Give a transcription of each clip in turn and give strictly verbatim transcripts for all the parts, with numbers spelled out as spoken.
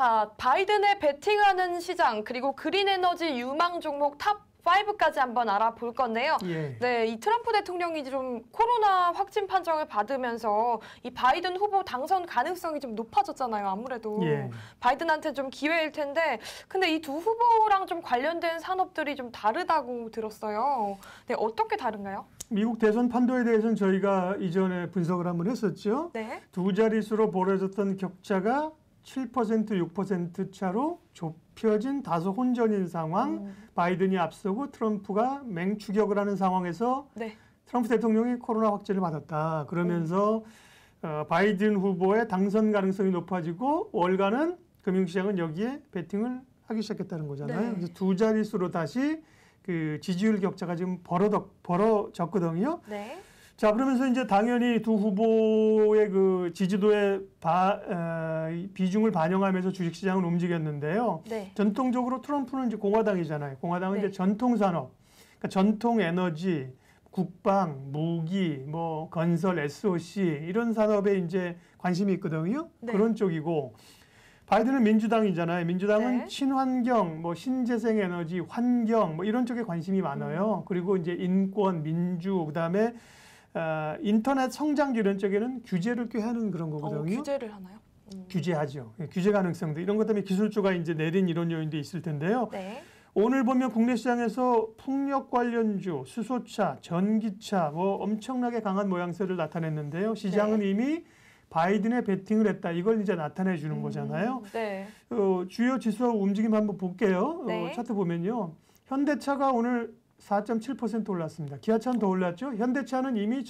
자, 바이든에 베팅하는 시장, 그리고 그린 에너지 유망 종목 탑 파이브까지 한번 알아볼 건데요. 예. 네, 이 트럼프 대통령이 좀 코로나 확진 판정을 받으면서 이 바이든 후보 당선 가능성이 좀 높아졌잖아요. 아무래도 예. 바이든한테 좀 기회일 텐데, 근데 이 두 후보랑 좀 관련된 산업들이 좀 다르다고 들었어요. 네, 어떻게 다른가요? 미국 대선 판도에 대해서는 저희가 이전에 분석을 한번 했었죠. 네. 두 자릿수로 벌어졌던 격차가 칠 퍼센트, 육 퍼센트 차로 좁혀진 다소 혼전인 상황, 음. 바이든이 앞서고 트럼프가 맹추격을 하는 상황에서 네. 트럼프 대통령이 코로나 확진을 받았다. 그러면서 음. 어, 바이든 후보의 당선 가능성이 높아지고 월가는 금융시장은 여기에 베팅을 하기 시작했다는 거잖아요. 네. 그래서 두 자릿수로 다시 그 지지율 격차가 지금 벌어졌, 벌어졌거든요. 네. 자, 그러면서 이제 당연히 두 후보의 그 지지도의 바, 어, 비중을 반영하면서 주식시장은 움직였는데요. 네. 전통적으로 트럼프는 이제 공화당이잖아요. 공화당은 네. 이제 전통산업, 그러니까 전통 에너지, 국방, 무기, 뭐 건설, 에스오씨 이런 산업에 이제 관심이 있거든요. 네. 그런 쪽이고. 바이든은 민주당이잖아요. 민주당은 네. 친환경, 뭐 신재생 에너지, 환경 뭐 이런 쪽에 관심이 많아요. 음. 그리고 이제 인권, 민주, 그다음에 어, 인터넷 성장주 이런 쪽에는 규제를 꽤 하는 그런 거거든요. 어, 규제를 하나요? 음. 규제하죠. 규제 가능성도 이런 것 때문에 기술주가 이제 내린 이런 요인도 있을 텐데요. 네. 오늘 보면 국내 시장에서 풍력 관련주, 수소차, 전기차 뭐 엄청나게 강한 모양새를 나타냈는데요. 시장은 네. 이미 바이든에 베팅을 했다. 이걸 이제 나타내 주는 음, 거잖아요. 네. 어, 주요 지수 움직임 한번 볼게요. 네. 어, 차트 보면요. 현대차가 오늘 사 점 칠 퍼센트 올랐습니다. 기아차는 더 올랐죠. 현대차는 이미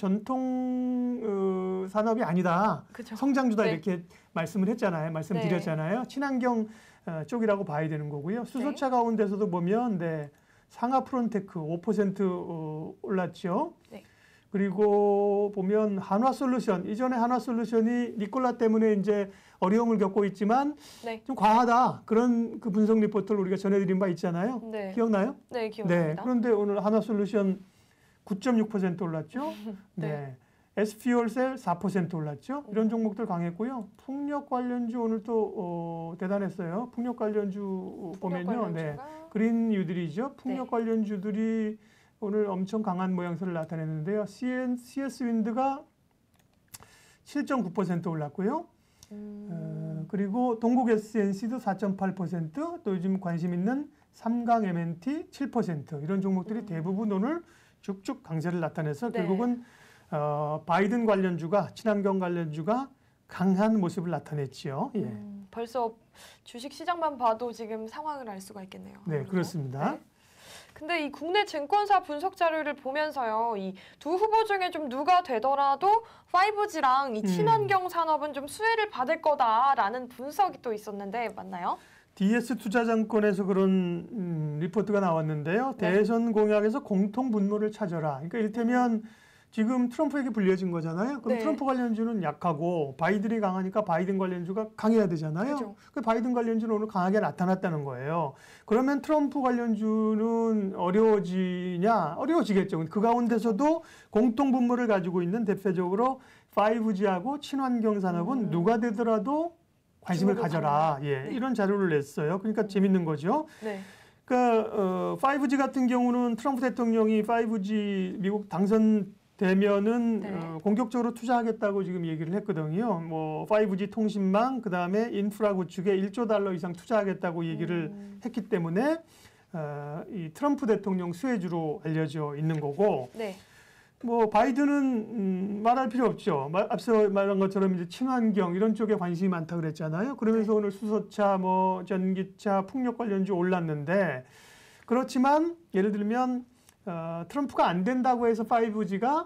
전통 어, 산업이 아니다. 그쵸. 성장주다 네. 이렇게 말씀을 했잖아요. 말씀드렸잖아요. 친환경 어, 쪽이라고 봐야 되는 거고요. 수소차 네. 가운데서도 보면 네, 상하 프론테크 오 퍼센트 어, 올랐죠. 네. 그리고 보면 한화솔루션, 이전에 한화솔루션이 니콜라 때문에 이제 어려움을 겪고 있지만 네. 좀 과하다. 그런 그 분석 리포트를 우리가 전해드린 바 있잖아요. 네. 기억나요? 네, 기억납니다. 네. 그런데 오늘 한화솔루션 구 점 육 퍼센트 올랐죠. 네. 네. 에스피올셀 사 퍼센트 올랐죠. 이런 종목들 강했고요. 풍력 관련주 오늘 또 어, 대단했어요. 풍력 관련주 보면요. 관련주가? 네. 그린 뉴들이죠. 풍력 네. 관련주들이 오늘 엄청 강한 모양새를 나타냈는데요. 씨에스윈드가 칠 점 구 퍼센트 올랐고요. 음. 어, 그리고 동국 에스엔씨도 사 점 팔 퍼센트, 또 요즘 관심 있는 삼강 엠엔티 칠 퍼센트 이런 종목들이 음. 대부분 오늘 쭉쭉 강세를 나타내서 네. 결국은 어, 바이든 관련주가, 친환경 관련주가 강한 모습을 나타냈지요. 예. 음, 벌써 주식 시장만 봐도 지금 상황을 알 수가 있겠네요. 네, 아무래도. 그렇습니다. 네. 근데 이 국내 증권사 분석 자료를 보면서요, 이 두 후보 중에 좀 누가 되더라도 파이브지랑 이 친환경 산업은 좀 수혜를 받을 거다라는 분석이 또 있었는데 맞나요? 디에스 투자증권에서 그런 음, 리포트가 나왔는데요. 네. 대선 공약에서 공통 분모를 찾아라. 그러니까 이를테면 지금 트럼프에게 불리해진 거잖아요. 그럼 네. 트럼프 관련주는 약하고 바이든이 강하니까 바이든 관련주가 강해야 되잖아요. 그죠. 그 바이든 관련주는 오늘 강하게 나타났다는 거예요. 그러면 트럼프 관련주는 어려워지냐? 어려워지겠죠. 그 가운데서도 공통 분모를 가지고 있는 대표적으로 파이브지하고 친환경 산업은 음. 누가 되더라도 관심을 주목을 가져라. 받는다. 예, 네. 이런 자료를 냈어요. 그러니까 재밌는 거죠. 네. 그러니까 어, 파이브지 같은 경우는 트럼프 대통령이 파이브지 미국 당선 되면은 네. 어, 공격적으로 투자하겠다고 지금 얘기를 했거든요. 뭐 파이브지 통신망 그다음에 인프라 구축에 일조 달러 이상 투자하겠다고 얘기를 음. 했기 때문에 어, 이 트럼프 대통령 수혜주로 알려져 있는 거고. 네. 뭐 바이든은 음, 말할 필요 없죠. 마, 앞서 말한 것처럼 이제 친환경 이런 쪽에 관심이 많다 그랬잖아요. 그러면서 네. 오늘 수소차, 뭐 전기차, 풍력 관련주 올랐는데 그렇지만 예를 들면 어, 트럼프가 안 된다고 해서 파이브지가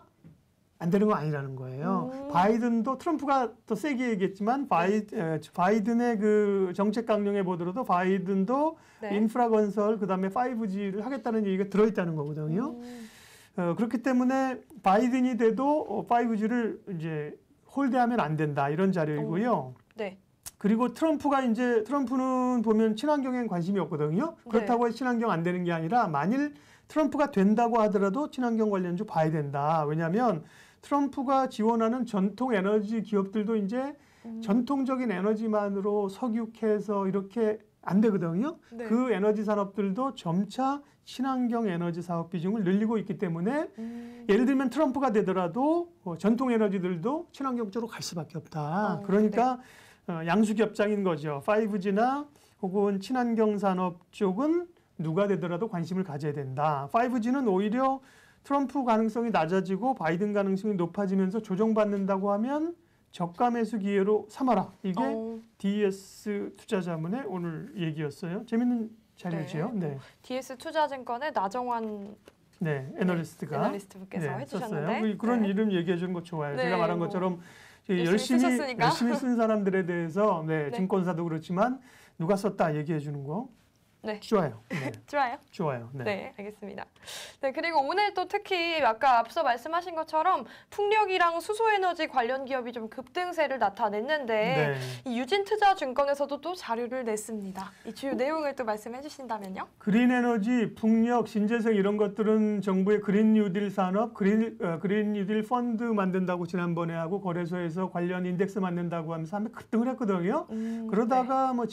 안 되는 건 아니라는 거예요. 음. 바이든도 트럼프가 더 세게 얘기했지만 바이, 에, 바이든의 그 정책 강령에 보더라도 바이든도 네. 인프라 건설 그다음에 파이브지를 하겠다는 얘기가 들어있다는 거거든요. 음. 어, 그렇기 때문에 바이든이 돼도 어, 파이브지를 이제 홀대하면 안 된다 이런 자료이고요. 네. 그리고 트럼프가 이제 트럼프는 보면 친환경엔 관심이 없거든요. 그렇다고 네. 해서 친환경 안 되는 게 아니라 만일 트럼프가 된다고 하더라도 친환경 관련주 봐야 된다. 왜냐하면 트럼프가 지원하는 전통 에너지 기업들도 이제 음. 전통적인 에너지만으로 석유캐서 이렇게 안 되거든요. 네. 그 에너지 산업들도 점차 친환경 에너지 사업 비중을 늘리고 있기 때문에 음. 예를 들면 트럼프가 되더라도 어, 전통 에너지들도 친환경 쪽으로 갈 수밖에 없다. 어, 그러니까 어, 양수겹장인 거죠. 파이브지나 혹은 친환경 산업 쪽은 누가 되더라도 관심을 가져야 된다. 파이브지는 오히려 트럼프 가능성이 낮아지고 바이든 가능성이 높아지면서 조정받는다고 하면 저가 매수 기회로 삼아라. 이게 어, 디에스 투자자문의 오늘 얘기였어요. 재밌는 자료죠. 네. 네, 디에스 투자증권의 나정환 네, 애널리스트가 애널리스트분께서 네, 해주셨는데 썼어요. 그- 그런 네. 이름 얘기해 주는 거 좋아요. 네, 제가 말한 뭐 것처럼 열심히 열심히 쓰셨으니까. 열심히 쓴 사람들에 대해서 네, 네. 증권사도 그렇지만 누가 썼다 얘기해 주는 거 네. 좋아요. 네, 좋아요. 좋아요. 네. 네, 알겠습니다. 네, 그리고 오늘 또 특히 아까 앞서 말씀하신 것처럼 풍력이랑 수소에너지 관련 기업이 좀 급등세를 나타냈는데 네. 이 유진투자증권에서도 또 자료를 냈습니다. 이 주요 내용을 또 말씀해 주신다면요? 그린 에너지, 풍력, 신재생 이런 것들은 정부의 그린 뉴딜 산업, 그린, 어, 그린 뉴딜 펀드 만든다고 지난번에 하고 거래소에서 관련 인덱스 만든다고 하면서 한번 급등을 했거든요. 음, 그러다가 뭐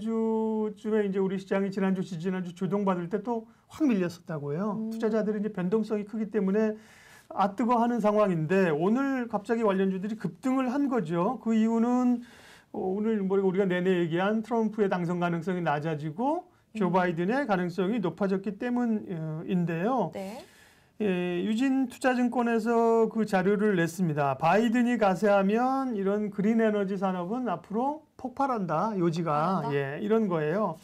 지난주쯤에 이제 우리 시장이 지난주, 지지난주 주동받을 때 또 확 밀렸었다고요. 음. 투자자들이 이제 변동성이 크기 때문에 아 뜨거 하는 상황인데 오늘 갑자기 관련주들이 급등을 한 거죠. 그 이유는 어, 오늘 뭐 우리가 내내 얘기한 트럼프의 당선 가능성이 낮아지고 조 음. 바이든의 가능성이 높아졌기 때문인데요. 네. 예, 유진 투자증권에서 그 자료를 냈습니다. 바이든이 가세하면 이런 그린 에너지 산업은 앞으로 폭발한다. 요지가 폭발한다? 예, 이런 거예요.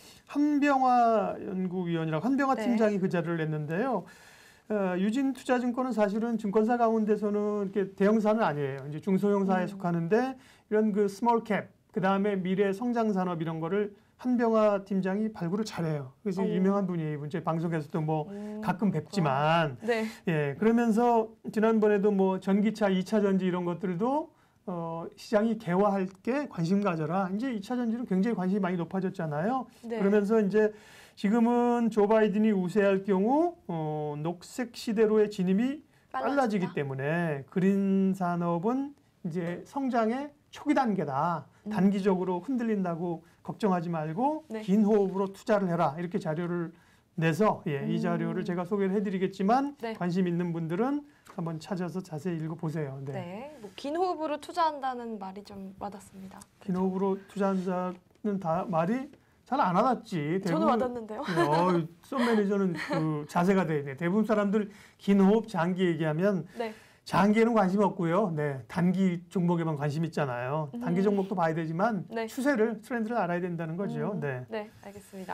한병화 연구위원이라고 한병화 네. 팀장이 그 자료를 냈는데요. 어, 유진 투자증권은 사실은 증권사 가운데서는 이렇게 대형사는 아니에요. 이제 중소형사에 음. 속하는데 이런 그 스몰 캡, 그 다음에 미래 성장 산업 이런 거를 한병화 팀장이 발굴을 잘해요. 그래서 오. 유명한 분이에요. 이제 방송에서도 뭐 음, 가끔 뵙지만, 네. 예, 그러면서 지난번에도 뭐 전기차, 이 차 전지 이런 것들도 어, 시장이 개화할 게 관심 가져라. 이제 이 차 전지는 굉장히 관심이 많이 높아졌잖아요. 네. 그러면서 이제 지금은 조 바이든이 우세할 경우 어, 녹색 시대로의 진입이 빨라지기 빨라진다? 때문에 그린 산업은 이제 성장의 초기 단계다. 음. 단기적으로 흔들린다고 걱정하지 말고 네. 긴 호흡으로 투자를 해라. 이렇게 자료를 내서 예, 이 음. 자료를 제가 소개를 해드리겠지만 네. 관심 있는 분들은 한번 찾아서 자세히 읽어보세요. 네. 네. 뭐 긴 호흡으로 투자한다는 말이 좀 와닿습니다. 긴 호흡으로 투자하는 자는 다 말이 잘 안 와닿지. 저는 와닿는데요. 어, 썬 매니저는 그 자세가 돼야 돼. 대부분 사람들 긴 호흡, 장기 얘기하면 네. 장기에는 관심 없고요. 네, 단기 종목에만 관심 있잖아요. 단기 음. 종목도 봐야 되지만 네. 추세를, 트렌드를 알아야 된다는 거죠. 음, 네. 네, 알겠습니다.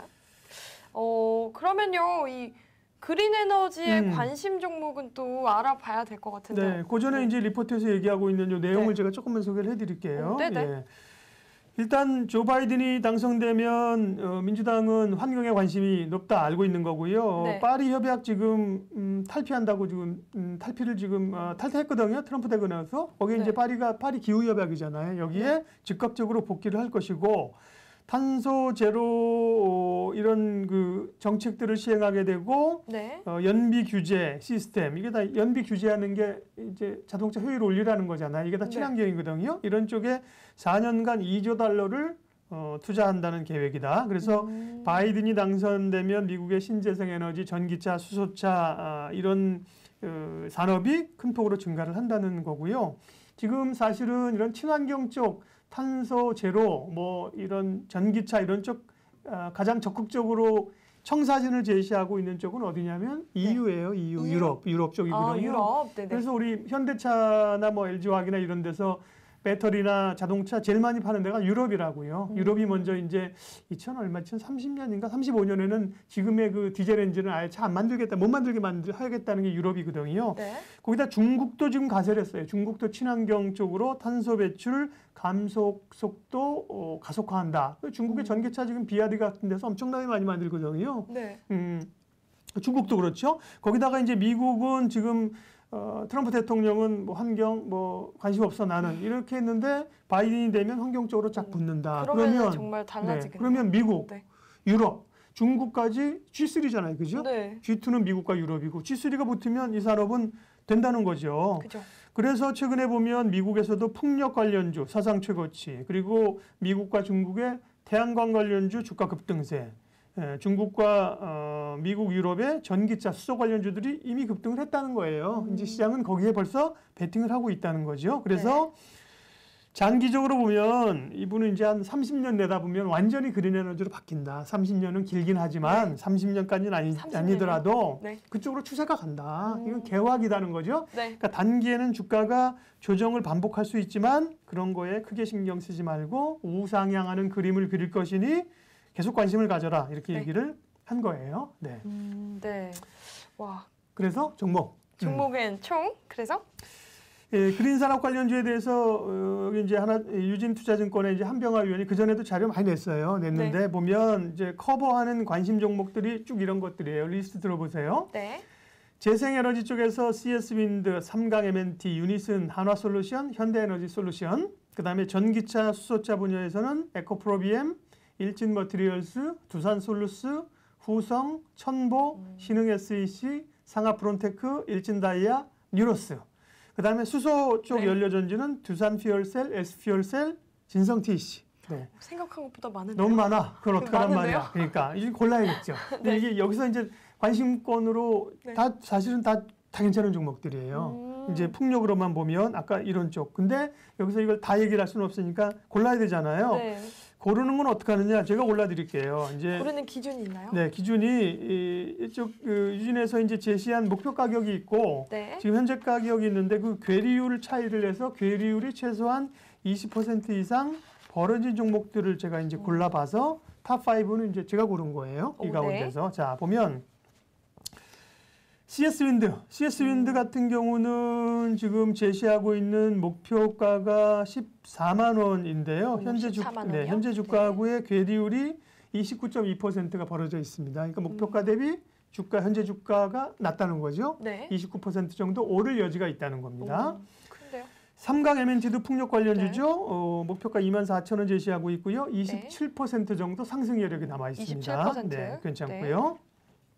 어, 그러면요, 이 그린 에너지의 음. 관심 종목은 또 알아봐야 될 것 같은데요. 네, 그 전에 네. 이제 리포트에서 얘기하고 있는 요 내용을 네. 제가 조금만 소개를 해드릴게요. 어, 네네. 예. 일단 조 바이든이 당선되면 어, 민주당은 환경에 관심이 높다 알고 있는 거고요. 네. 파리 협약 지금 음, 탈피한다고 지금 음, 탈피를 지금 어, 탈퇴했거든요. 트럼프 되고 나서 거기에 네. 이제 파리가 파리 기후 협약이잖아요. 여기에 네. 즉각적으로 복귀를 할 것이고 탄소 제로 어, 이런 그 정책들을 시행하게 되고 네. 어, 연비 규제 시스템 이게 다 연비 규제하는 게 이제 자동차 효율을 올리라는 거잖아요. 이게 다 네. 친환경이거든요. 이런 쪽에 사 년간 이조 달러를 어, 투자한다는 계획이다. 그래서 음. 바이든이 당선되면 미국의 신재생 에너지, 전기차, 수소차 아, 이런 어, 산업이 큰 폭으로 증가를 한다는 거고요. 지금 사실은 이런 친환경 쪽 탄소 제로 뭐 이런 전기차 이런 쪽 아, 가장 적극적으로 청사진을 제시하고 있는 쪽은 어디냐면 이유예요. 이유, 이유? 유럽, 유럽 쪽이거든요. 아, 유럽. 네네. 그래서 우리 현대차나 뭐 엘지화학이나 이런 데서 배터리나 자동차 제일 많이 파는 데가 유럽이라고요. 음. 유럽이 먼저 이제 이천 얼마, 이천삼십 년인가 삼십오 년에는 지금의 그 디젤 엔진을 아예 차 안 만들겠다, 못 만들게 만들 하겠다는 게 유럽이거든요. 네. 거기다 중국도 지금 가세를 했어요. 중국도 친환경 쪽으로 탄소 배출 감속 속도 어, 가속화한다. 중국의 음. 전기차 지금 비아디 같은 데서 엄청나게 많이 만들거든요. 네. 음, 중국도 그렇죠. 거기다가 이제 미국은 지금 어, 트럼프 대통령은 뭐 환경 뭐 관심 없어 나는 이렇게 했는데 바이든이 되면 환경 쪽으로 쫙 붙는다. 그러면 정말 네, 달라지겠네요. 그러면 미국, 네. 유럽, 중국까지 지 쓰리잖아요. 그죠? 네. 지 투는 미국과 유럽이고 지 쓰리가 붙으면 이 산업은 된다는 거죠. 그죠. 그래서 최근에 보면 미국에서도 풍력 관련주 사상 최고치, 그리고 미국과 중국의 태양광 관련주 주가 급등세, 예, 중국과 어, 미국, 유럽의 전기차, 수소 관련주들이 이미 급등을 했다는 거예요. 음. 이제 시장은 거기에 벌써 베팅을 하고 있다는 거죠. 그래서 네. 장기적으로 보면 이분은 이제 한 삼십 년 내다 보면 완전히 그린 에너지로 바뀐다. 삼십 년은 길긴 하지만 네. 삼십 년까지는 아니, 아니더라도 네. 그쪽으로 추세가 간다. 음. 이건 개화기다는 거죠. 네. 그러니까 단기에는 주가가 조정을 반복할 수 있지만 그런 거에 크게 신경 쓰지 말고 우상향하는 그림을 그릴 것이니 계속 관심을 가져라. 이렇게 네. 얘기를 한 거예요. 네. 음, 네. 와. 그래서 종목. 종목은 음. 총 그래서 예, 그린 산업 관련주에 대해서 어, 여기 이제 하나 유진투자증권의 이제 한병화 위원이 그 전에도 자료 많이 냈어요. 냈는데 네. 보면 이제 커버하는 관심 종목들이 쭉 이런 것들이에요. 리스트 들어보세요. 네. 재생에너지 쪽에서 씨에스윈드, 삼강 엠엔티, 유니슨, 한화솔루션, 현대에너지솔루션. 그다음에 전기차, 수소차 분야에서는 에코프로비엠, 일진머티리얼스, 두산솔루스, 후성, 천보, 음. 신흥에스이씨, 상하프론테크, 일진다이아, 뉴로스. 그 다음에 수소 쪽 네. 연료전지는 두산퓨얼셀, 에스퓨얼셀, 진성티씨. 네. 생각한 것보다 많은데요? 너무 많아. 그걸 어떡하란 말이야. 그러니까 이제 골라야겠죠. 네. 이게 여기서 이제 관심권으로 네. 다 사실은 다, 다 괜찮은 종목들이에요. 음. 이제 풍력으로만 보면 아까 이런 쪽. 근데 여기서 이걸 다 얘기를 할 수는 없으니까 골라야 되잖아요. 네. 고르는 건 어떻게 하느냐? 제가 골라드릴게요. 이제 고르는 기준이 있나요? 네, 기준이 이, 이쪽 그 유진에서 이제 제시한 목표 가격이 있고 네. 지금 현재 가격이 있는데 그 괴리율 차이를 해서 괴리율이 최소한 이십 퍼센트 이상 벌어진 종목들을 제가 이제 골라봐서 탑 오는 이제 제가 고른 거예요. 이 오, 가운데서. 네. 자, 보면 씨에스윈드. 씨에스윈드 음. 같은 경우는 지금 제시하고 있는 목표가가 십사만 원인데요. 음, 현재, 주, 네, 현재 주가하고의 네. 괴리율이 이십구 점 이 퍼센트가 벌어져 있습니다. 그러니까 목표가 대비 주가, 현재 주가가 낮다는 거죠. 네. 이십구 퍼센트 정도 오를 여지가 있다는 겁니다. 오, 큰데요? 삼강 엠엔티도 풍력 관련주죠. 네. 어, 목표가 이만 사천 원 제시하고 있고요. 이십칠 퍼센트 정도 상승 여력이 남아 있습니다. 이십칠 퍼센트? 네, 괜찮고요. 네.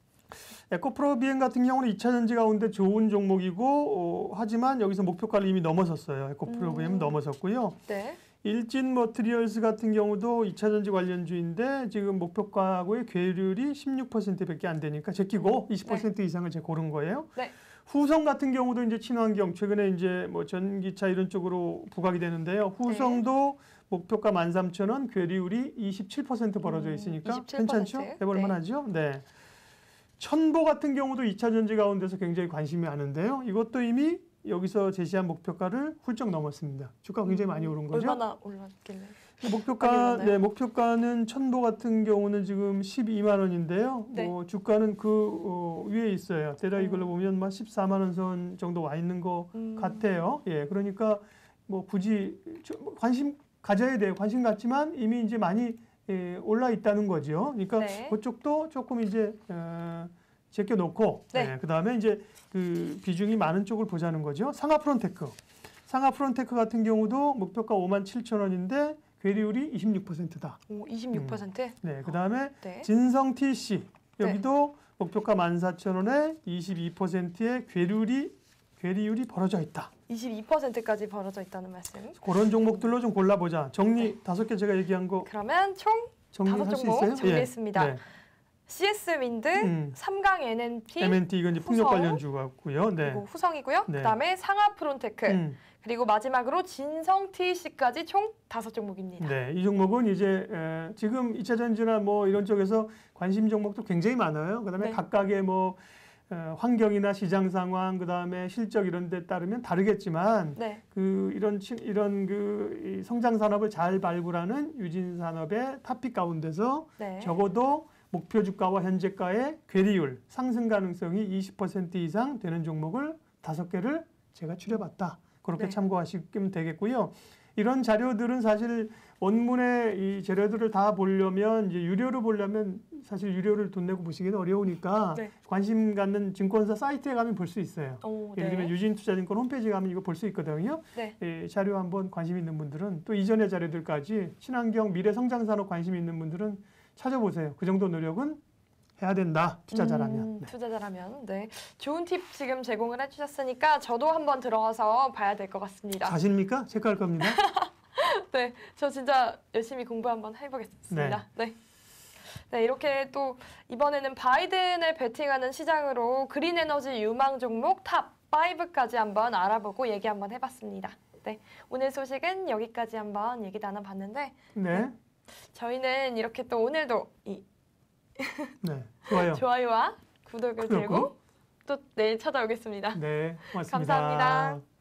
에코프로비엠 같은 경우는 이 차 전지 가운데 좋은 종목이고 어, 하지만 여기서 목표가를 이미 넘어섰어요. 에코프로비엠은 음. 넘어섰고요. 네. 일진머티리얼스 같은 경우도 이 차 전지 관련주인데 지금 목표가하고의 괴율이 십육 퍼센트밖에 안 되니까 제끼고 이십 퍼센트 네. 이상을 제가 고른 거예요. 네. 후성 같은 경우도 이제 친환경 최근에 이제 뭐 전기차 이런 쪽으로 부각이 되는데요. 후성도 네. 목표가 만 삼천 원, 괴리율이 이십칠 퍼센트 벌어져 있으니까 음, 이십칠 퍼센트? 괜찮죠? 해볼 만하죠? 네. 네. 천보 같은 경우도 이 차 전지 가운데서 굉장히 관심이 많은데요. 이것도 이미 여기서 제시한 목표가를 훌쩍 넘었습니다. 주가가 굉장히 음, 많이 오른 거죠. 얼마나 올랐길래? 목표가 네, 목표가는 천보 같은 경우는 지금 십이만 원인데요. 네. 뭐 주가는 그 어, 위에 있어요. 대략 이걸로 음. 보면 막 십사만 원 선 정도 와 있는 것 음. 같아요. 예, 그러니까 뭐 굳이 관심 가져야 돼요. 관심 갖지만 이미 이제 많이 예, 올라 있다는 거죠. 그러니까 네. 그쪽도 조금 이제 어, 제껴놓고 네. 예, 그다음에 이제 그 비중이 많은 쪽을 보자는 거죠. 상하프론테크. 상하프론테크 같은 경우도 목표가 오만 칠천 원인데 괴리율이 이십육 퍼센트다. 오, 이십육 퍼센트? 음. 네, 그다음에 어, 네. 진성티씨. 여기도 네. 목표가 만 사천 원에 이십이 퍼센트의 괴리율이 괴리율이 벌어져 있다. 이십이 퍼센트까지 벌어져 있다는 말씀. 그런 종목들로 좀 골라보자. 정리 네. 다섯 개 제가 얘기한 거. 그러면 총 다섯 종목 정리했습니다. 예. 네. 씨에스윈드, 음. 삼강 엠엔티, 엠엔티 이건 이제 풍력 관련주 같고요. 네. 그리고 후성이고요. 네. 그다음에 상하프론테크, 음. 그리고 마지막으로 진성티씨까지 총 다섯 종목입니다. 네, 이 종목은 이제 에, 지금 이 차 전지나 뭐 이런 쪽에서 관심 종목도 굉장히 많아요. 그다음에 네. 각각의 뭐 어, 환경이나 시장 상황, 그다음에 실적 이런 데 따르면 다르겠지만 네. 그 이런 이런 그 성장 산업을 잘 발굴하는 유진 산업의 탑픽 가운데서 네. 적어도 목표 주가와 현재가의 괴리율 상승 가능성이 이십 퍼센트 이상 되는 종목을 다섯 개를 제가 추려봤다. 그렇게 네. 참고하시면 되겠고요. 이런 자료들은 사실 원문의 이 자료들을 다 보려면 이제 유료로 보려면 사실 유료를 돈 내고 보시기는 어려우니까 네. 관심 갖는 증권사 사이트에 가면 볼 수 있어요. 오, 예를 들면 네. 유진투자증권 홈페이지 가면 이거 볼 수 있거든요. 네. 예, 자료 한번 관심 있는 분들은 또 이전의 자료들까지 친환경 미래 성장 산업 관심 있는 분들은 찾아보세요. 그 정도 노력은 해야 된다. 투자자라면. 음, 네. 투자자라면. 네. 좋은 팁 지금 제공을 해주셨으니까 저도 한번 들어가서 봐야 될 것 같습니다. 자신입니까? 체크할 겁니다. 네, 저 진짜 열심히 공부 한번 해보겠습니다. 네. 네, 이렇게 또 이번에는 바이든을 베팅하는 시장으로 그린 에너지 유망 종목 탑 파이브까지 한번 알아보고 얘기 한번 해봤습니다. 네, 오늘 소식은 여기까지 한번 얘기 나눠봤는데 네. 저희는 이렇게 또 오늘도 이 네. 좋아요. 좋아요와 구독을 구독. 들고 또 내일 찾아오겠습니다. 네. 고맙습니다. 감사합니다.